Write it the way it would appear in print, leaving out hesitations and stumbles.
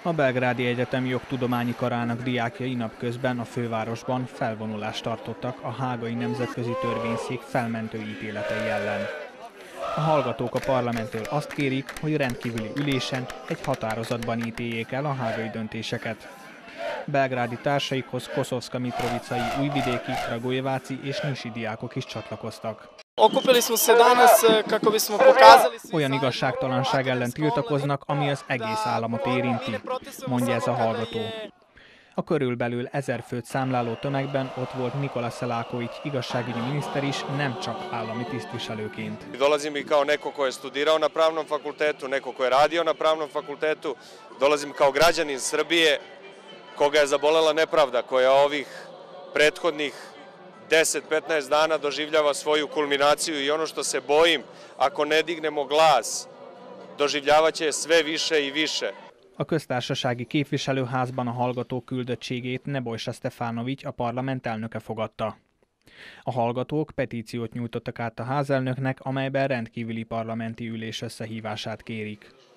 A Belgrádi Egyetem Jogtudományi Karának diákjai napközben a fővárosban felvonulást tartottak a Hágai Nemzetközi Törvényszék felmentő ítéletei ellen. A hallgatók a parlamenttől azt kérik, hogy rendkívüli ülésen egy határozatban ítéljék el a hágai döntéseket. Belgrádi társaikhoz Kosovska Mitrovicai, újvidéki, Kragujeváci és nyusi diákok is csatlakoztak. Olyan igazságtalanság ellen tiltakoznak, ami az egész államot érinti, mondja ez a hallgató. A körülbelül 1000 főt számláló tömegben ott volt Nikola Selaković, igazságügyi miniszter is, nem csak állami tisztviselőként. Dolazim i kao neko ko je studirao na pravnom fakultetu, neko ko je radio na pravnom fakultetu, dolazim kao građanin Srbije koga je zabolela nepravda, koja ovih prethodnih 10-15 dana doživljava svoju kulminaciju i ono što se bojim, ako ne dignemo glas, doživljavaće sve više i više. A köztársasági képviselőházban a hallgatók küldöttségét Nebojsa Stefanović, a parlament elnöke fogadta. A hallgatók petíciót nyújtottak át a házelnöknek, amelyben rendkívüli parlamenti ülés összehívását kérik.